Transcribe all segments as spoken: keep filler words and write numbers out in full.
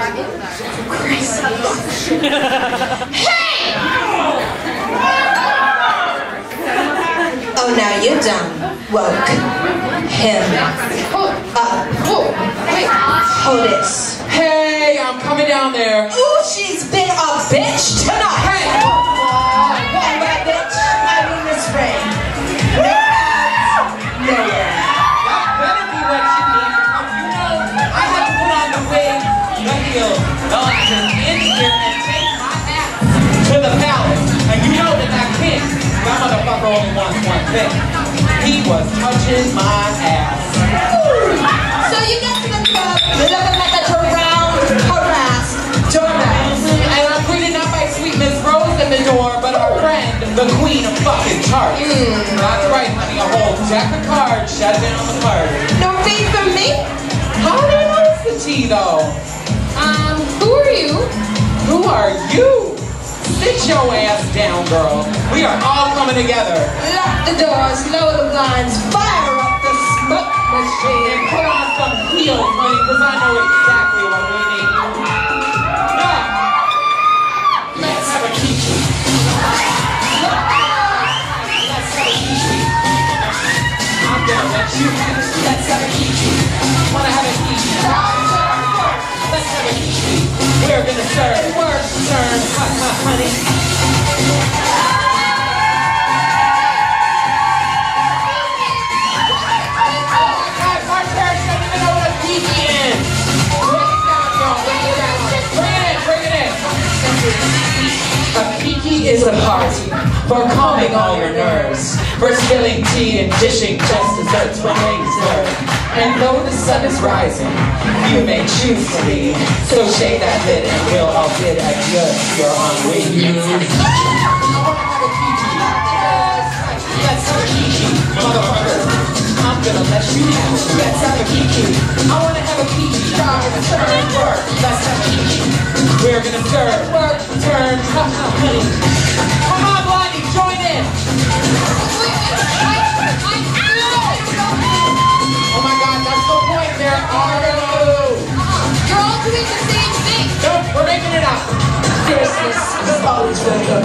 Hey! Oh, now you're done. Woke him up. Hold this. Hey, I'm coming down there. Ooh, she's been a bitch tonight. Hey! What that bitch? I mean this ring. No ads, nowhere. That better be what she needs. You know, I have to put on the wig, the heel, the lashes in here and take my hat to the palace. And you know that that king, that motherfucker only wants one thing. He was touching my ass. So you get to the club, looking like a drowned, harassed doormat. And I'm greeted not by sweet Miss Rose in the door, but our friend, the queen of fucking charts. Mm. That's right, honey, a whole deck of cards shut down on the card. No fee from me? How do you know it's the tea, though? Um, who are you? Who are you? Sit your ass down, girl. We are all coming together. Lock the doors, lower the blinds, fire up the smoke machine. And put on some heels, honey, because I know exactly what we need. Now, let's have a kiki. Let's have a kiki. I'm gonna let you have it. Let's have a kiki. Wanna have a kiki? Let's have a kiki. We're gonna serve. Work, turn, hot, hot, honey. Is a party for calming all your nerves, for spilling tea and dishing just desserts when ladies serve. And though the sun is rising, you may choose to be. So shake that lid and we'll all bid adieu to your ennui. Let's have a kiki, motherfucker. I'm gonna let you have it. Let's have a kiki. I wanna have a kiki. Y'all gonna turn, work. Let's have a kiki. We're gonna serve, work, turn, ha ha, honey. Come on, Blondie, join in. Oh my God, that's the point. There are no. You're all doing the same thing. Nope, we're making it up. Seriousness is always really good.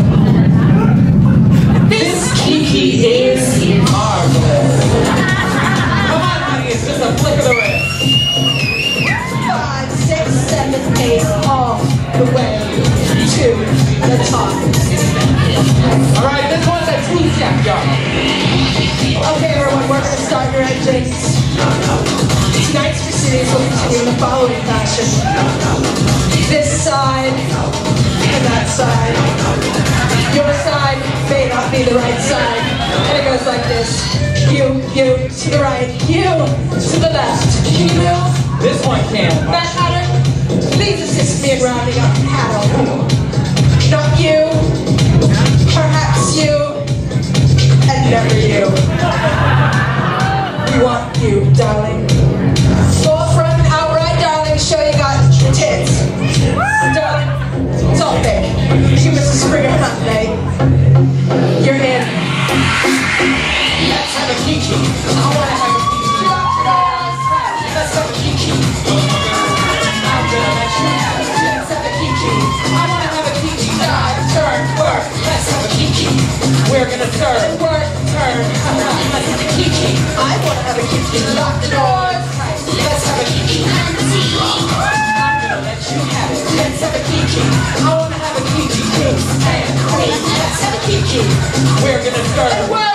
This kiki is marvelous. Come on, honey, it's just a flick of the wrist. Five, six, seven, eight, all the way to the top. All right, this one's a two-step, y'all. Okay, everyone, we're going to start your engines. Tonight's proceedings will continue in the following fashion. This side and that side. Your side may not be the right side. And it goes like this. You, you, to the right. You, to the left. Can you move? This one can. Matt Hatter, please assist me in rounding up the cattle. Not you, perhaps you, and never you. We want you, darling. Go up front and outright, darling. Show you got the tits. Darling, it's all fake. You Missus Springer Hunt, babe. You're in. Let's have a kiki. I want to have a kiki. Let's have a kiki. I'm gonna let you have it. Let's have a kiki. I want to have a kiki. Dive, turn, work. Let's have a kiki. We're gonna serve. Work, turn. Let's have a kiki. I want to have a kiki. Lock the doors. Let's have a kiki. I'm gonna let you have it. Let's have a kiki. I want to have a kiki. Kings and queens. Let's have a kiki. We're gonna serve.